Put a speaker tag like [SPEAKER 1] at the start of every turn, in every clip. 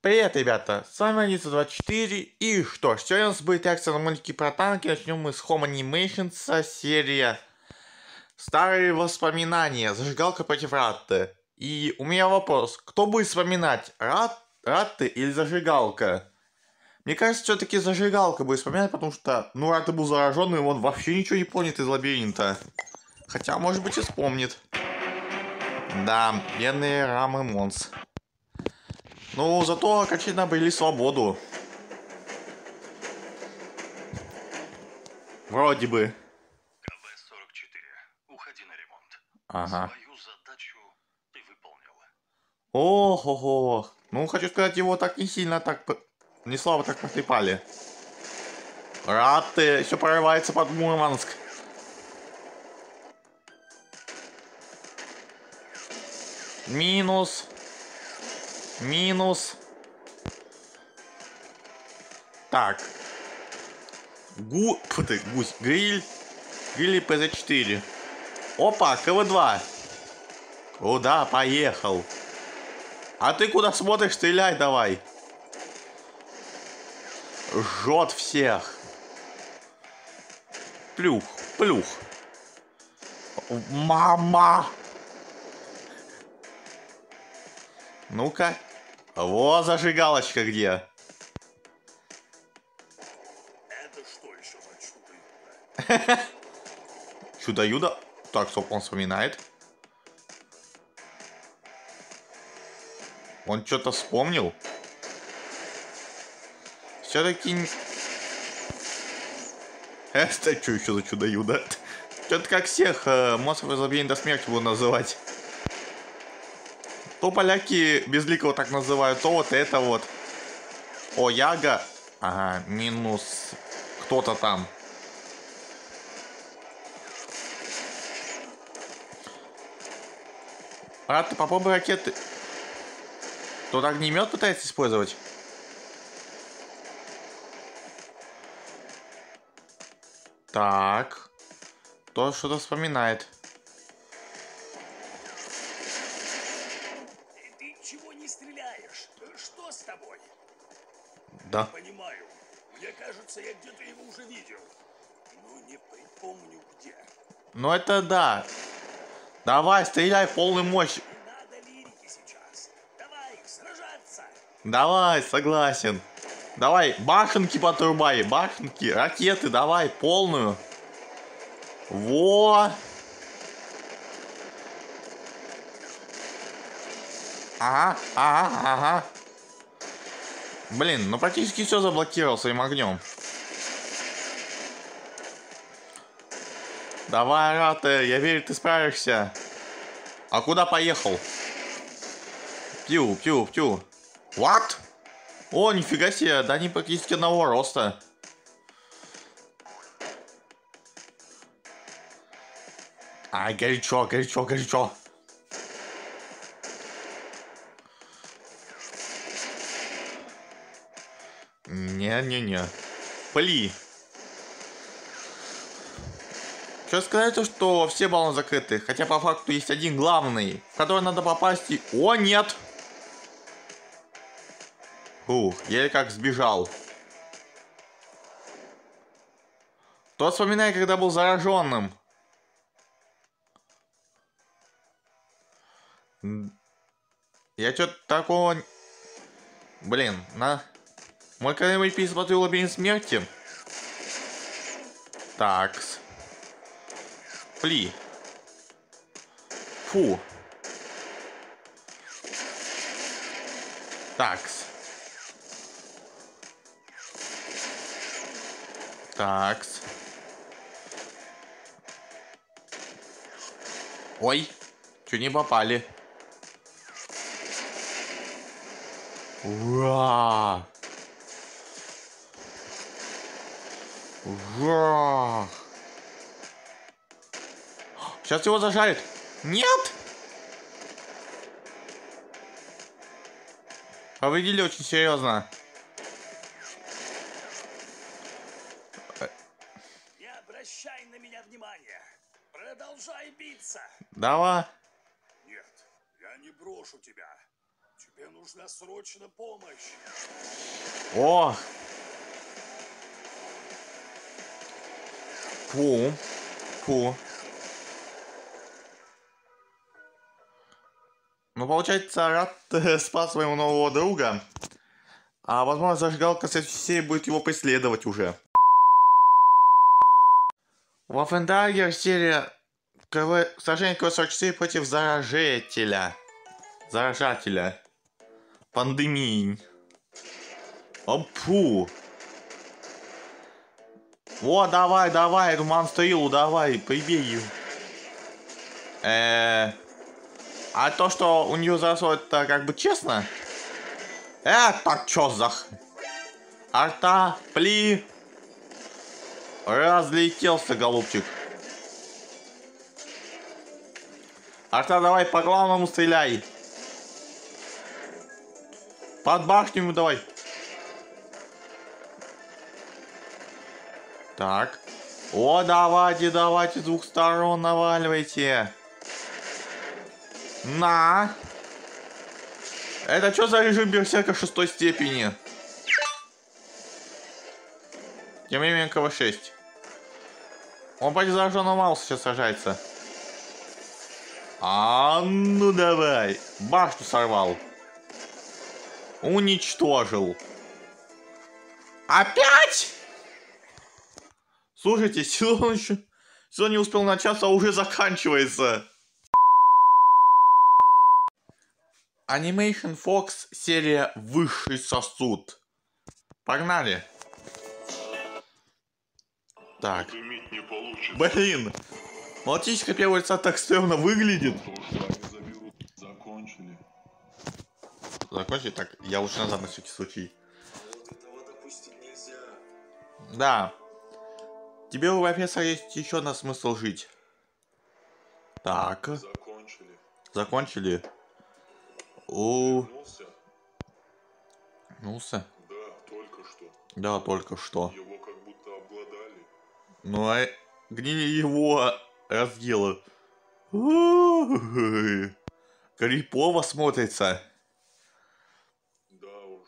[SPEAKER 1] Привет, ребята, с вами Алиса24, и что ж, сегодня у нас будет реакция на мультики про танки. Начнем мы с Home Animations, серия «Старые воспоминания. Зажигалка против Ратты». И у меня вопрос, кто будет вспоминать, Ратты или Зажигалка? Мне кажется, все-таки Зажигалка будет вспоминать, потому что, Ратта был зараженный, и он вообще ничего не помнит из лабиринта. Хотя, может быть, и вспомнит. Да, бедные Рам и Монс. Ну, зато окончательно обрели свободу. Вроде бы.
[SPEAKER 2] КБ-44. Уходи на ремонт.
[SPEAKER 1] Ага.
[SPEAKER 2] Свою задачу ты выполнила.
[SPEAKER 1] Ого. Ну, хочу сказать, его так не сильно так... Не слабо так потрепали. Ратты все прорывается под Мурманск. Минус. Так. Гусь. Гриль. Гриль ПЗ-4. Опа, КВ-2. Куда поехал? А ты куда смотришь? Стреляй давай. Жжет всех. Плюх. Мама. Ну-ка. Во, зажигалочка где?
[SPEAKER 2] Это что еще за чудо-юдо?
[SPEAKER 1] Чудо-юдо. Так, стоп, он вспоминает. Он что-то вспомнил. Все-таки... Это что еще за чудо-юдо? Что-то как всех монстров из лабиринта до смерти буду называть. То поляки безликого так называют, то вот это вот. О, Яга. Ага, минус кто-то там. Рад, ты попробуй ракеты. Тут огнемет пытается использовать. Так. То что-то вспоминает.
[SPEAKER 2] Ты чего не стреляешь? Что с тобой?
[SPEAKER 1] Да.
[SPEAKER 2] Понимаю. Мне кажется, я где-то его уже видел. Но не припомню где.
[SPEAKER 1] Ну это да. Давай, стреляй в полную мощь.
[SPEAKER 2] Не надо лирики сейчас. Давай, сражаться.
[SPEAKER 1] Давай, согласен. Давай, башенки потрубай, башенки, ракеты, давай, полную. Во! Ага. Блин, ну практически все заблокировал своим огнем. Давай, Рата, я верю, ты справишься. А куда поехал? Пью. What? О, нифига себе, да они практически одного роста. Ай, горячо. Не. Пли. Что сказать, то, что все баллоны закрыты. Хотя по факту есть один главный, в который надо попасть и... О, нет! Ух, еле как сбежал. Тот вспоминает, когда был зараженным. Я что-то такого... Блин, Мой когда-нибудь пересмотрю «Лабиринт смерти». Такс. Пли. Фу. Такс. Ой, чуть не попали. Ура! Сейчас его зажарит. Нет! Повредили очень серьезно.
[SPEAKER 2] Не обращай на меня внимания. Продолжай биться.
[SPEAKER 1] Давай.
[SPEAKER 2] Нет, я не брошу тебя. Тебе нужна срочно помощь.
[SPEAKER 1] О! Фу. Фу. Ну, получается, Рад спас своего нового друга. А, возможно, зажигалка с всей будет его преследовать уже. Во Фендагер серия сражение КВ-44 против заражателя. Заражателя. Пандемии. Опу. О, давай, давай, эту монстрилу, давай, прибей ее. А то, что у нее заросло, это как бы честно? Это чё за... Арта, пли. Разлетелся, голубчик. Арта, давай по главному стреляй. Под башню ему давай. Так. О, давайте, давайте, с двух сторон наваливайте. На. Это что за режим берсерка 6 степени? Тем временем КВ-6. Он против зараженного Мауса сейчас сражается. А ну давай. Башню сорвал. Уничтожил. Опять? Слушайте, сезон еще... Сезон не успел начаться, а уже заканчивается. Animation Fox серия «Высший сосуд». Погнали. Так. Блин. Малтийская первого лица так стрёмно выглядит.
[SPEAKER 3] Закончили.
[SPEAKER 1] Закончили? Так, я лучше назад на всякий случай.
[SPEAKER 2] Вот этого допустить нельзя.
[SPEAKER 1] Да. Тебе, у профессора, есть еще одна смысл жить. Так.
[SPEAKER 3] Закончили.
[SPEAKER 1] Закончили. О.
[SPEAKER 3] Вернулся?
[SPEAKER 1] Вернулся?
[SPEAKER 3] Да, только что.
[SPEAKER 1] Да, только что.
[SPEAKER 3] Его как будто обглодали.
[SPEAKER 1] Ну а гнили его разъела. Крипово смотрится.
[SPEAKER 3] Да уж.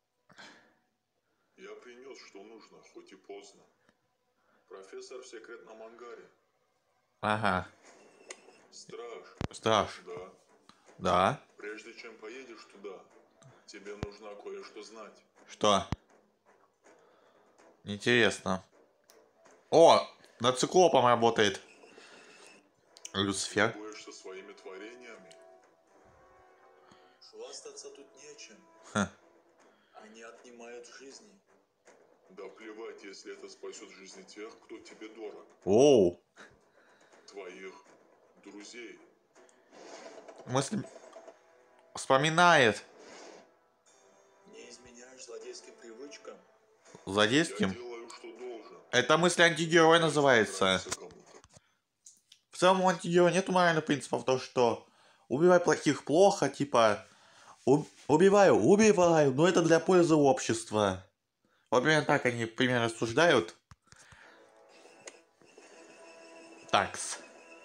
[SPEAKER 3] Я принес, что нужно, хоть и поздно. Профессор в секретном ангаре.
[SPEAKER 1] Ага.
[SPEAKER 3] Страж.
[SPEAKER 1] Страж.
[SPEAKER 3] Да.
[SPEAKER 1] Да.
[SPEAKER 3] Прежде чем поедешь туда, тебе нужно кое-что знать.
[SPEAKER 1] Что? Интересно. О, над циклопом работает. Люцифер.
[SPEAKER 3] Боишься своими творениями?
[SPEAKER 2] Хвастаться тут нечем.
[SPEAKER 1] Ха.
[SPEAKER 2] Они отнимают жизни.
[SPEAKER 3] Да плевать, если это спасет жизни тех, кто тебе дорог.
[SPEAKER 1] Оу.
[SPEAKER 3] Твоих друзей.
[SPEAKER 1] Мысли... Вспоминает.
[SPEAKER 2] Не изменяешь злодейским привычкам.
[SPEAKER 3] Я
[SPEAKER 1] Злодейским.
[SPEAKER 3] делаю, что должен.
[SPEAKER 1] Это мысль антигерой называется.
[SPEAKER 3] Нравится кому-то.
[SPEAKER 1] В целом у антигероя нету моральных принципов, то что убивай плохих плохо, типа убиваю, но это для пользы общества. Вот примерно так они примерно рассуждают. Такс.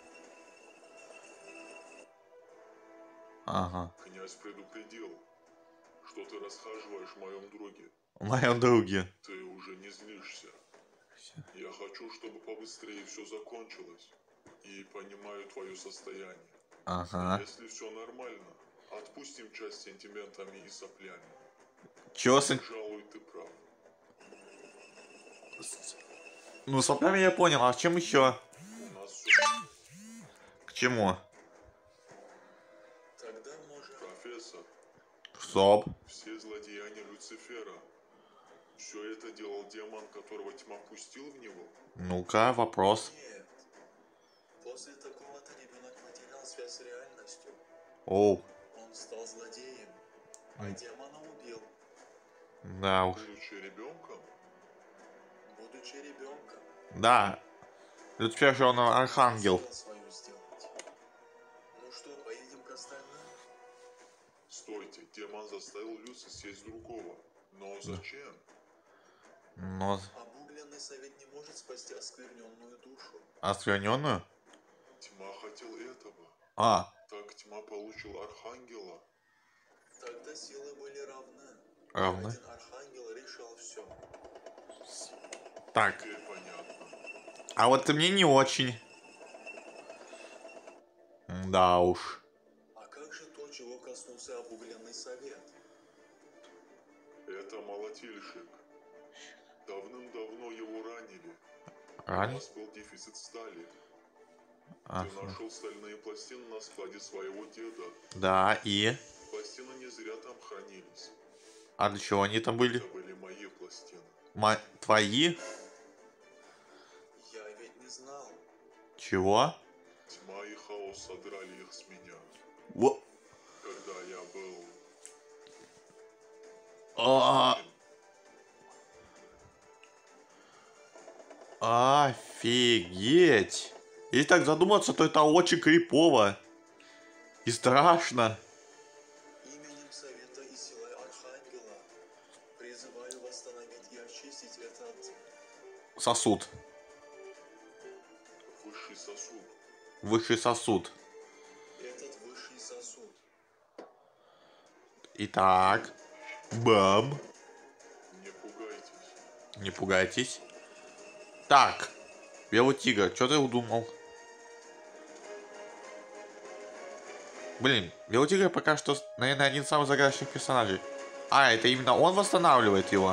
[SPEAKER 1] Ага.
[SPEAKER 3] Князь предупредил, что ты расхаживаешь в моем друге.
[SPEAKER 1] В моем друге.
[SPEAKER 3] Ты уже не злишься. Я хочу, чтобы побыстрее все закончилось. И понимаю твое состояние.
[SPEAKER 1] Ага.
[SPEAKER 3] Если все нормально, отпустим часть сентиментами и соплями.
[SPEAKER 1] Чё
[SPEAKER 3] Пожалуй, ты прав.
[SPEAKER 1] Ну, с воплями я понял, а в чем еще?
[SPEAKER 3] У нас все...
[SPEAKER 1] К чему?
[SPEAKER 2] Тогда можем...
[SPEAKER 3] Профессор,
[SPEAKER 1] Стоп.
[SPEAKER 3] все злодеяния Люцифера. Все это делал демон, которого тьма пустил в него?
[SPEAKER 1] Ну-ка, вопрос.
[SPEAKER 2] Нет. После такого-то ребенок потерял связь с реальностью.
[SPEAKER 1] Оу.
[SPEAKER 2] Он стал злодеем, а демона убил.
[SPEAKER 1] Да уж.
[SPEAKER 3] Будучи ребенком?
[SPEAKER 2] Будучи ребенком.
[SPEAKER 1] Да. Люцифер же он архангел.
[SPEAKER 2] Хотел свою сделать. Ну что, поедем к остальным?
[SPEAKER 3] Стойте, демон заставил Люци съесть другого. Но зачем?
[SPEAKER 1] Но
[SPEAKER 2] Обугленный совет не может спасти оскверненную душу.
[SPEAKER 1] оскверненную?
[SPEAKER 3] Тьма хотел этого.
[SPEAKER 1] А,
[SPEAKER 3] Так тьма получил архангела.
[SPEAKER 4] Тогда силы были равны.
[SPEAKER 1] Равны.
[SPEAKER 4] Один архангел решал все.
[SPEAKER 1] Так,
[SPEAKER 3] Теперь понятно.
[SPEAKER 1] а вот мне не очень. Да уж.
[SPEAKER 4] А как же то, чего коснулся обугленный совет?
[SPEAKER 3] Это молотильщик. Давным-давно его ранили. У
[SPEAKER 1] Ранен?
[SPEAKER 3] нас был дефицит стали. Ты
[SPEAKER 1] Ага.
[SPEAKER 3] нашел стальные пластины на складе своего деда.
[SPEAKER 1] Да, и?
[SPEAKER 3] Пластины не зря там хранились.
[SPEAKER 1] А для чего они там были?
[SPEAKER 3] Это были мои пластины.
[SPEAKER 1] Твои?
[SPEAKER 4] Я ведь не знал.
[SPEAKER 1] Чего?
[SPEAKER 3] Тьма и хаос содрали их с меня.
[SPEAKER 1] Во.
[SPEAKER 3] Когда я был...
[SPEAKER 1] А, Офигеть! Если так задуматься, то это очень крипово. И страшно.
[SPEAKER 4] Именем совета и силой архангела призываю восстановить и очистить этот...
[SPEAKER 1] Сосуд.
[SPEAKER 3] Высший сосуд.
[SPEAKER 1] Высший сосуд.
[SPEAKER 4] Этот высший сосуд.
[SPEAKER 1] Итак. Бам.
[SPEAKER 3] Не пугайтесь.
[SPEAKER 1] Не пугайтесь. Так. Белый тигр, что ты удумал? Блин, Белый тигр пока что, наверное, один из самых загадочных персонажей. А, это именно он восстанавливает его.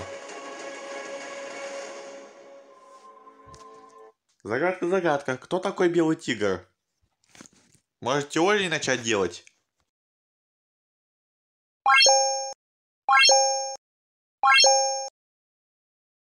[SPEAKER 1] Загадка-загадка. Кто такой Белый тигр? Может, теории начать делать?